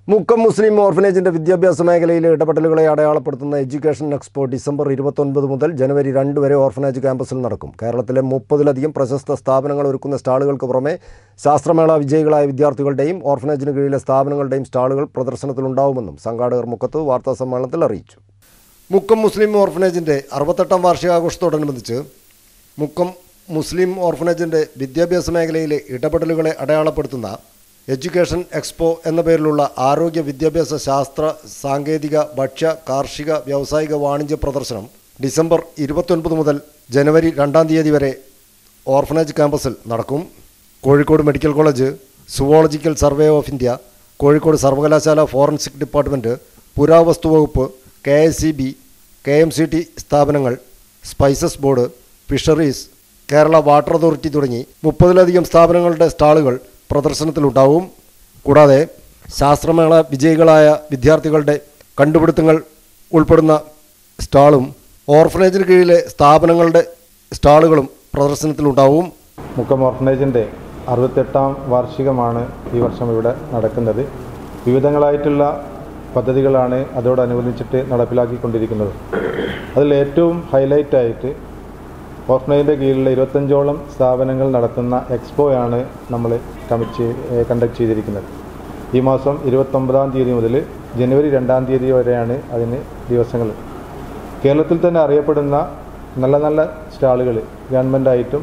മുക്കം മുസ്ലിം ഓർഫനേജിന്റെ വിദ്യാഭ്യാസ മേഖലയിലെ ഇടപെടലുകളെ അടയാളപ്പെടുത്തുന്ന എഡ്യൂക്കേഷൻ എക്സ്പോ ഡിസംബർ 29 മുതൽ ജനുവരി 2 വരെ ഓർഫനേജ് ക്യാമ്പസിൽ നടക്കും. കേരളത്തിലെ 30-ലധികം പ്രശസ്ത സ്ഥാപനങ്ങൾ ഒരുക്കുന്ന സ്റ്റാളുകൾക്ക് പുറമെ ശാസ്ത്രമേള വിജയികളായ വിദ്യാർത്ഥികളുടെയും ഓർഫനേജിന് കീഴിലെ സ്ഥാപനങ്ങളുടെയും സ്റ്റാളുകൾ പ്രദർശനത്തിലുണ്ടാവുമെന്നും സംഘാടകർ മുക്കത്ത് വാർത്താസമ്മേളനത്തിൽ അറിയിച്ചു. മുക്കം മുസ്ലിം ഓർഫനേജിന്റെ 68ാം വാർഷികാഘോഷത്തോടനുബന്ധിച്ച് മുക്കം മുസ്ലിം ഓർഫനേജിന്റെ വിദ്യാഭ്യാസ മേഖലയിലെ ഇടപെടലുകളെ അടയാളപ്പെടുത്തുന്ന എഡ്യൂക്കേഷൻ എക്സ്പോ എന്ന പേരിലുള്ള ആരോഗ്യ വിദ്യാഭ്യാസ ശാസ്ത്ര സാങ്കേതിക ഭക്ഷ്യ കാർഷിക വ്യാവസായിക വാണിജ്യ പ്രദർശനം ഡിസംബർ 29 മുതൽ ജനുവരി 2 വരെ ഓർഫനേജ് ക്യാമ്പസിൽ നടക്കും. Kozhikode medical college, zoological survey of India, Kozhikode സർവകലാശാല ഫോറൻസിക് ഡിപ്പാർട്ട്മെൻറ്റ്, പുരാവസ്തു വകുപ്പ്, KICB, KMCT സ്ഥാപനങ്ങൾ, spices board, fisheries, Kerala water authority തുടങ്ങി 30-ലധികം സ്ഥാപനങ്ങളുടെ സ്റ്റാളുകൾ പ്രദർശനത്തിലുണ്ടാവും. കൂടാതെ ശാസ്ത്രമേള വിജയികളായ വിദ്യാർത്ഥികളുടെ കണ്ടുപിടുത്തങ്ങൾ ഉൾപ്പെടുന്ന സ്റ്റാളും ഓർഫനേജിന് കീഴിലെ സ്ഥാപനങ്ങളുടെ സ്റ്റാളുകളും പ്രദർശനത്തിലുണ്ടാവും. മുക്കം ഓർഫനേജിൻ്റെ 68ാം വാർഷികമാണ് ഈ വർഷം ഇവിടെ നടക്കുന്നത്. വിവിധങ്ങളായിട്ടുള്ള പദ്ധതികളാണ് അതോടനുബന്ധിച്ചിട്ട് നടപ്പിലാക്കിക്കൊണ്ടിരിക്കുന്നത്. അതിൽ ഏറ്റവും ഹൈലൈറ്റായിട്ട് ഓർഫനേജിൻ്റെ കീഴിലുള്ള 25ഓളം സ്ഥാപനങ്ങൾ നടത്തുന്ന എക്സ്പോയാണ് നമ്മൾ കണ്ടക്ട് ചെയ്തിരിക്കുന്നത്. ഈ മാസം 29-ാം തീയതി മുതൽ ജനുവരി 2 തീയതി വരെയാണ് അതിന് ദിവസങ്ങൾ. കേരളത്തിൽ തന്നെ അറിയപ്പെടുന്ന നല്ല നല്ല സ്റ്റാളുകൾ ഗവൺമെൻറ്റായിട്ടും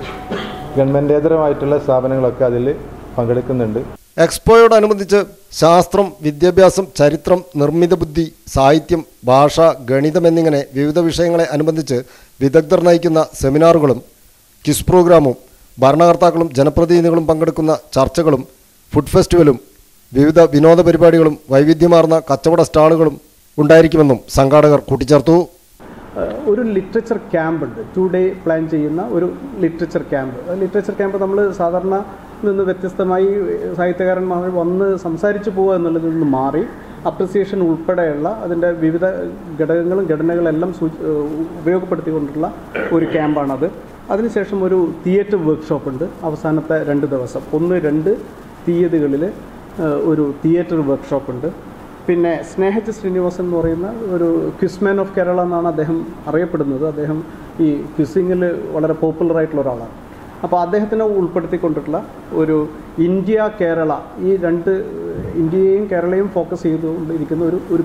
ഗവൺമെൻറ്റേതരമായിട്ടുള്ള സ്ഥാപനങ്ങളൊക്കെ അതിൽ പങ്കെടുക്കുന്നുണ്ട്. എക്സ്പോയോടനുബന്ധിച്ച് ശാസ്ത്രം, വിദ്യാഭ്യാസം, ചരിത്രം, നിർമ്മിത ബുദ്ധി, സാഹിത്യം, ഭാഷ, ഗണിതം എന്നിങ്ങനെ വിവിധ വിഷയങ്ങളെ അനുബന്ധിച്ച് വിദഗ്ധർ നയിക്കുന്ന സെമിനാറുകളും ക്വിസ് പ്രോഗ്രാമും ഭരണകർത്താക്കളും ജനപ്രതിനിധികളും പങ്കെടുക്കുന്ന ചർച്ചകളും ഫുഡ് ഫെസ്റ്റിവലും വിവിധ വിനോദ പരിപാടികളും വൈവിധ്യമാർന്ന കച്ചവട സ്റ്റാളുകളും ഉണ്ടായിരിക്കുമെന്നും സംഘാടകർ കൂട്ടിച്ചേർത്തു. ഒരു ലിറ്ററേച്ചർ ക്യാമ്പ് ഉണ്ട്, 2 ഡേ പ്ലാൻ ചെയ്യുന്ന ഒരു ലിറ്ററേച്ചർ ക്യാമ്പ് നമ്മൾ സാധാരണ നിന്ന് വ്യത്യസ്തമായി സാഹിത്യകാരന്മാർ വന്ന് സംസാരിച്ചു പോകുക എന്നുള്ളതിൽ നിന്ന് മാറി അപ്രിസിയേഷൻ ഉൾപ്പെടെയുള്ള അതിൻ്റെ വിവിധ ഘടകങ്ങളും ഘടനകളെല്ലാം ഉപയോഗപ്പെടുത്തിക്കൊണ്ടുള്ള ഒരു ക്യാമ്പാണത്. അതിനുശേഷം ഒരു തിയേറ്റർ വർക്ക്ഷോപ്പ് ഉണ്ട്. അവസാനത്തെ 2 ദിവസം 1-2 തീയതികളിൽ ഒരു തിയേറ്റർ വർക്ക്ഷോപ്പ് ഉണ്ട്. പിന്നെ സ്നേഹജ് ശ്രീനിവാസൻ എന്ന് പറയുന്ന ഒരു ക്വിസ്മാൻ ഓഫ് കേരള എന്നാണ് അദ്ദേഹം അറിയപ്പെടുന്നത്. അദ്ദേഹം ഈ ക്വിസിങ്ങിൽ വളരെ പോപ്പുലറായിട്ടുള്ള ഒരാളാണ്. അപ്പോൾ അദ്ദേഹത്തിനെ ഉൾപ്പെടുത്തിക്കൊണ്ടിട്ടുള്ള ഒരു ഇന്ത്യ കേരള, ഈ 2 ഇന്ത്യയെയും കേരളയും ഫോക്കസ് ചെയ്തുകൊണ്ടിരിക്കുന്ന ഒരു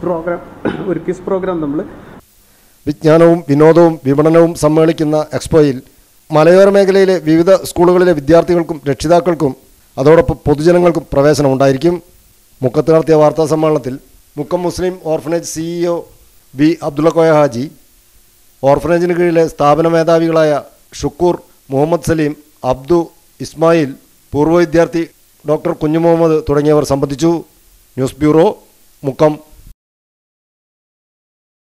ക്വിസ് പ്രോഗ്രാം നമ്മൾ വിജ്ഞാനവും വിനോദവും വിപണനവും സമ്മേളിക്കുന്ന എക്സ്പോയിൽ മലയോര മേഖലയിലെ വിവിധ സ്കൂളുകളിലെ വിദ്യാർത്ഥികൾക്കും രക്ഷിതാക്കൾക്കും അതോടൊപ്പം പൊതുജനങ്ങൾക്കും പ്രവേശനം ഉണ്ടായിരിക്കും. മുക്കത്ത് നടത്തിയ വാർത്താ സമ്മേളനത്തിൽ Mukkam Muslim orphanage CEO B. Abdullakoya Haji, ഓർഫനേജിന് കീഴിലെ സ്ഥാപന മേധാവികളായ ഷുക്കൂർ, മുഹമ്മദ് സലീം, അബ്ദു, ഇസ്മായിൽ, പൂർവ്വ വിദ്യാർത്ഥി ഡോക്ടർ കുഞ്ഞു മുഹമ്മദ് തുടങ്ങിയവർ സംബന്ധിച്ചു. News bureau, Mukkam.